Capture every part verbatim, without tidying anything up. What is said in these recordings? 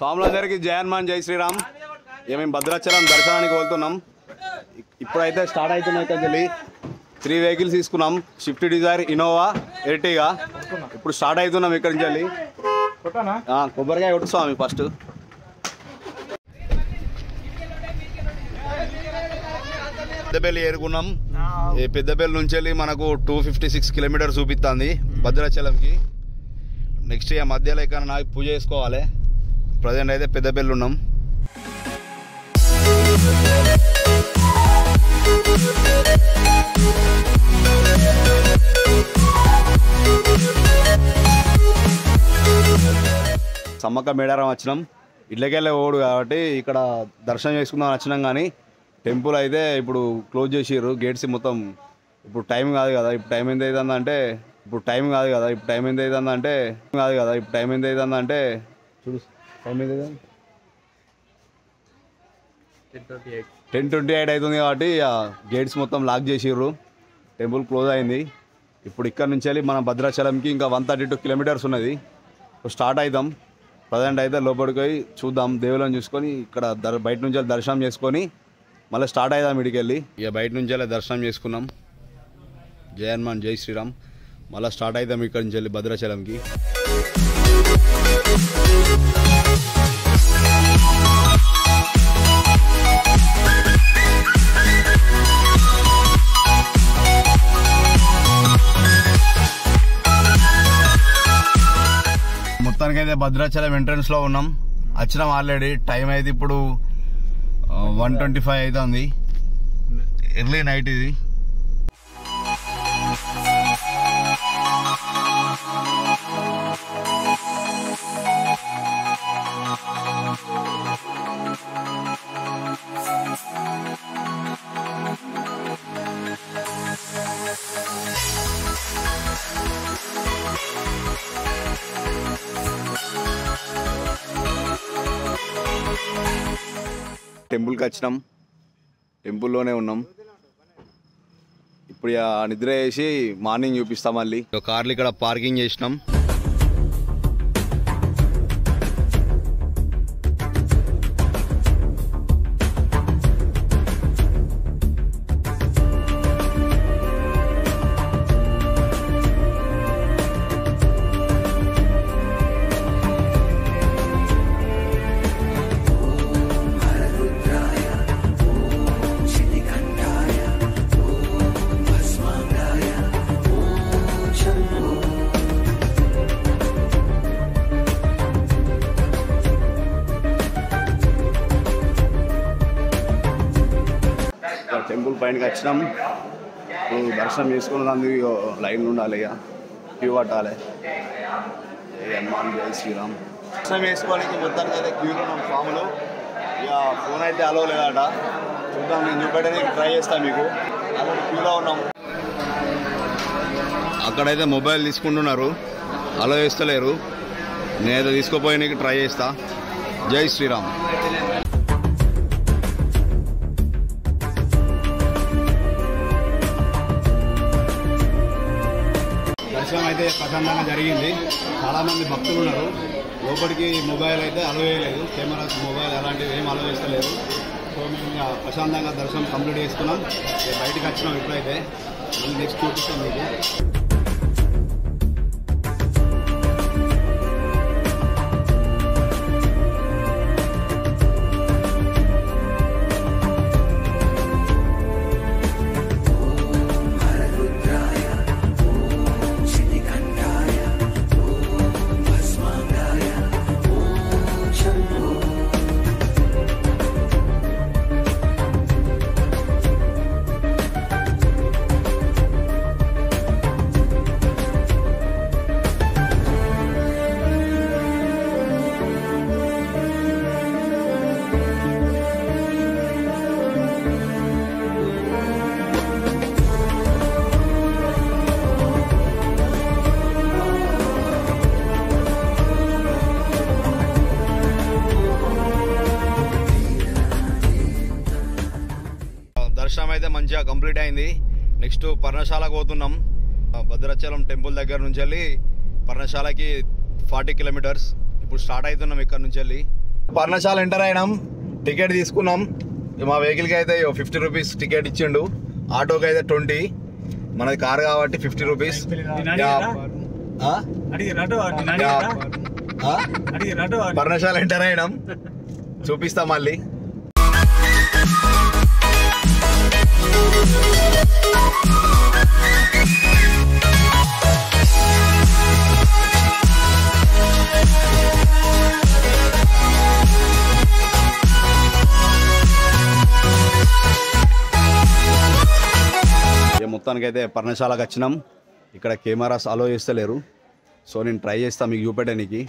స్వాములందరికీ జై హనుమాన్ జై శ్రీరామ్. మేము భద్రాచలం దర్శనానికి వెళ్తున్నాం. ఇప్పుడైతే స్టార్ట్ అవుతున్నాయి. ఇక్కడ వెళ్ళి త్రీ వెహికల్స్ తీసుకున్నాం, స్విఫ్ట్ డిజైర్, ఇన్నోవా, ఎర్టిగా. ఇప్పుడు స్టార్ట్ అవుతున్నాం ఇక్కడి నుంచి వెళ్ళి. కొబ్బరికాయ కొట్టు స్వామి ఫస్ట్. పెద్దపల్లి ఏరుకున్నాం. ఈ పెద్దపల్లి నుంచి వెళ్ళి మనకు టూ ఫిఫ్టీ సిక్స్ కిలోమీటర్స్ చూపిస్తుంది భద్రాచలంకి. నెక్స్ట్ ఇక మధ్యలో ఇక్కడ నాకు పూజ చేసుకోవాలి. ప్రజెంట్ అయితే పెద్దపల్లి ఉన్నాం. సమ్మక్క మేడారం వచ్చినాం. ఇళ్ళకెళ్ళే ఓడు కాబట్టి ఇక్కడ దర్శనం చేసుకుందాం వచ్చినాం. కానీ టెంపుల్ అయితే ఇప్పుడు క్లోజ్ చేసిర్రు గేట్స్ మొత్తం. ఇప్పుడు టైం కాదు కదా, ఇప్పుడు టైం ఎంత అవుతుందంటే ఇప్పుడు టైం కాదు కదా ఇప్పుడు టైం ఎంత అవుతుందంటే కాదు కదా ఇప్పుడు టైం ఎంత అవుతుందంటే చూడు టైం ఎంత టెన్ ట్వంటీ ఎయిట్ అవుతుంది కాబట్టి గేట్స్ మొత్తం లాక్ చేసిర్రు. టెంపుల్ క్లోజ్ అయింది. ఇప్పుడు ఇక్కడ నుంచి వెళ్ళి మన భద్రాచలంకి ఇంకా వన్ థర్టీ టూ కిలోమీటర్స్ ఉన్నది. స్టార్ట్ అవుతాం. ప్రజెంట్ అయితే లోపలికి పోయి చూద్దాం, దేవుళ్ళని చూసుకొని ఇక్కడ దర్ బయట నుంచి వెళ్ళి దర్శనం చేసుకొని మళ్ళీ స్టార్ట్ అవుదాం ఇడికి వెళ్ళి. ఇక బయట నుంచి వెళ్ళి దర్శనం చేసుకున్నాం. జై హనుమాన్ జై శ్రీరామ్. మళ్ళీ స్టార్ట్ అవుతాం ఇక్కడ నుంచి వెళ్ళి భద్రాచలంకి. మొత్తానికైతే భద్రాచలం ఎంట్రన్స్ లో ఉన్నాం. వచ్చినాం ఆల్రెడీ. టైం అయితే ఇప్పుడు వన్ ట్వంటీ ఫైవ్ అవుతుంది. ఎర్లీ నైట్ ఇది. టెంపుల్కి వచ్చినాం. టెంపుల్లోనే ఉన్నాం. ఇప్పుడు నిద్ర చేసి మార్నింగ్ చూపిస్తాం. మళ్ళీ కార్లు ఇక్కడ పార్కింగ్ చేసినాం. టెంపుల్ పైనకి వచ్చినాం. ఇప్పుడు దర్శనం చేసుకున్నందుకు లైన్ ఉండాలి, ఇక క్యూ పట్టాలి. హనుమాన్ జై శ్రీరామ్. దర్శనం వేసుకోవడానికి మొత్తానికి అయితే క్యూలో ఉన్నాం స్వాములు. ఇక ఫోన్ అయితే అలో లేదట. చూద్దాం, నేను చూపెట్టడానికి ట్రై చేస్తాను మీకు. అలాంటి క్యూలో ఉన్నాం. అక్కడైతే మొబైల్ తీసుకుంటున్నారు, అలో వేస్తలేరు. నేనైతే తీసుకోపోయానికి ట్రై చేస్తా. జై శ్రీరామ్. దర్శనం అయితే ప్రశాంతంగా జరిగింది. చాలామంది భక్తులు ఉన్నారు. లోపలికి మొబైల్ అయితే అలో వేయలేదు. కెమెరాస్ మొబైల్ అలాంటివి ఏం అలో వేస్తలేదు. సో మేము ప్రశాంతంగా దర్శనం కంప్లీట్ చేసుకున్నాం. బయటకు వచ్చినాం. ఇప్పుడైతే నెక్స్ట్ చూపిస్తాం మీకు. దర్శనం అయితే మంచిగా కంప్లీట్ అయింది. నెక్స్ట్ పర్ణశాలకు పోతున్నాం. భద్రాచలం టెంపుల్ దగ్గర నుంచి వెళ్ళి పర్ణశాలకి ఫార్టీ కిలోమీటర్స్. ఇప్పుడు స్టార్ట్ అవుతున్నాం ఇక్కడ నుంచి వెళ్ళి. పర్ణశాల ఎంటర్ అయినాం, టికెట్ తీసుకున్నాం. మా వెహికల్కి అయితే ఫిఫ్టీ రూపీస్ టికెట్ ఇచ్చిండు, ఆటోకి అయితే ట్వంటీ, మనది కార్ కాబట్టి ఫిఫ్టీ రూపీస్. పర్ణశాల ఎంటర్ అయినాం, చూపిస్తా మళ్ళీ. మొత్తానికి అయితే పర్ణశాలకు వచ్చినాం. ఇక్కడ కెమెరాస్ అలో చేస్తలేరు, సో నేను ట్రై చేస్తా మీకు చూపెట్టడానికి.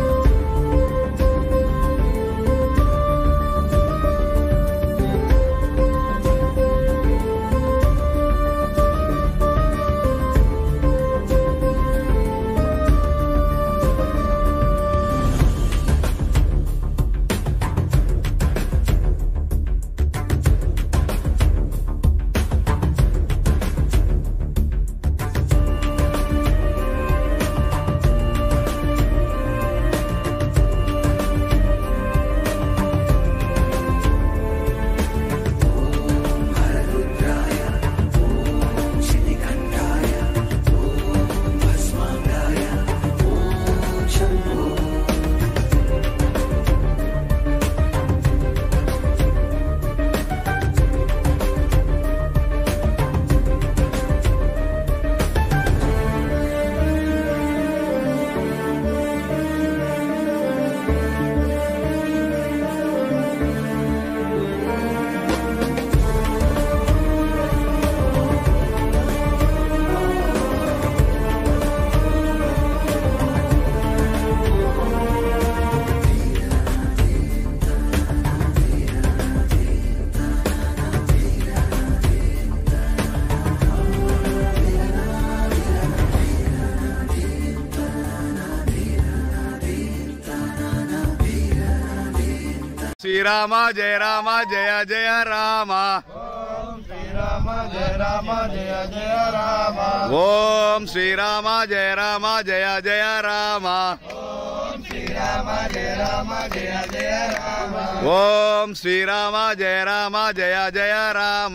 శ్రీరామ జయ రామ జయ జయ రామ, శ్రీరామ జయ రామ జయ జయ రామ, ఓం శ్రీరామ జయ రామ జయ జయ రామ, శ్రీరామ జయ రామ జయ జయ రామ, ఓం శ్రీరామ జయ రామ జయ జయ రామ,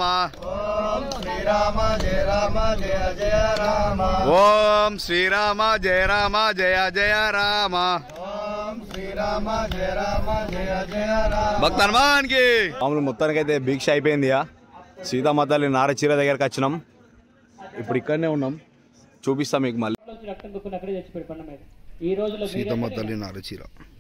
శ్రీరామ జయ రామ జయ జయ రామ, ఓం శ్రీరామ జయ రామ జయ జయ రామ, శ్రీరామ జయ రామ జయ జయ రామ. భక్త హనుమాన్ కి. మామూలు మొత్తానికి అయితే భిక్ష అయిపోయింది. సీతామాత తల్లి నారచీర దగ్గరకు వచ్చినాం, ఇప్పుడు ఇక్కడనే ఉన్నాం, చూపిస్తాం మీకు మళ్ళీ. సీతమ్మ తల్లి నారచీర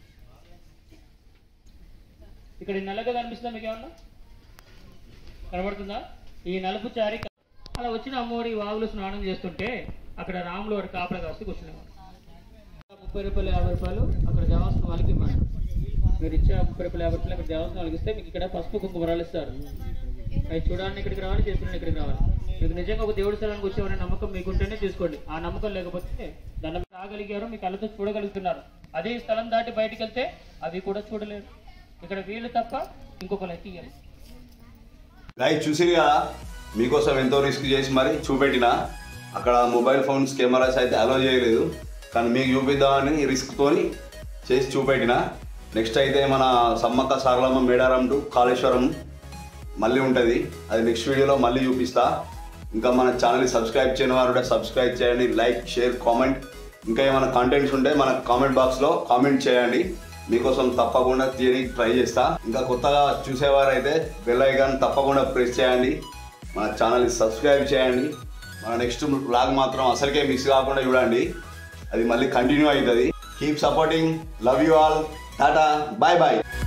ఇక్కడ నల్లగా కనిపిస్తుందా మీకు ఏమన్నా కనబడుతుందా? ఈ నలుపు చారి అలా వచ్చిన అమ్మోడి వాగులు స్నానం చేస్తుంటే అక్కడ రాములు వాడు కాపలా కాస్తూ కూర్చునేవాడు. ముప్పై రూపాయలు యాభై రూపాయలు అక్కడ దేవస్థానం వాళ్ళకి ఇవ్వండి. మీరు ఇచ్చే ముప్పై రూపాయలు యాభై రూపాయలు అక్కడ దేవస్థానం వాళ్ళకి ఇస్తే మీకు ఇక్కడ పసుపు కుంకుమరాలు ఇస్తారు. అవి చూడాలని ఇక్కడికి రావాలి, చేసుకుని ఇక్కడికి రావాలి. మీకు నిజంగా ఒక దేవుడి స్థలానికి వచ్చేవాడి నమ్మకం మీకుంటేనే తీసుకోండి. ఆ నమ్మకం లేకపోతే దండం రాగలిగారు, మీ కళ్ళతో చూడగలుగుతున్నారు. అదే స్థలం దాటి బయటకు వెళ్తే అవి కూడా చూడలేరు. ఇక్కడ వీళ్ళు తప్ప ఇంకొకరు తీయాలి. గైస్ చూసిరు కదా, మీకోసం ఎంతో రిస్క్ చేసి మరి చూపెట్టిన. అక్కడ మొబైల్ ఫోన్స్ కెమెరాస్ అయితే అలో చేయలేదు, కానీ మీకు చూపిద్దామని రిస్క్తోని చేసి చూపెట్టిన. నెక్స్ట్ అయితే మన సమ్మక్క సారలమ్మ మేడారం టు కాళేశ్వరం మళ్ళీ ఉంటుంది, అది నెక్స్ట్ వీడియోలో మళ్ళీ చూపిస్తా. ఇంకా మన ఛానల్ని సబ్స్క్రైబ్ చేయని వారు సబ్స్క్రైబ్ చేయండి, లైక్ షేర్ కామెంట్. ఇంకా ఏమైనా కంటెంట్స్ ఉంటే మన కామెంట్ బాక్స్లో కామెంట్ చేయండి, మీకోసం తప్పకుండా చేయడానికి ట్రై చేస్తా. ఇంకా కొత్తగా చూసేవారైతే బెల్ ఐకాన్ తప్పకుండా ప్రెస్ చేయండి, మన ఛానల్ని సబ్స్క్రైబ్ చేయండి. మన నెక్స్ట్ వ్లాగ్ మాత్రం అసలుకే మిస్ కాకుండా చూడండి, అది మళ్ళీ కంటిన్యూ అవుతుంది. Keep supporting, love you all, tata, bye bye.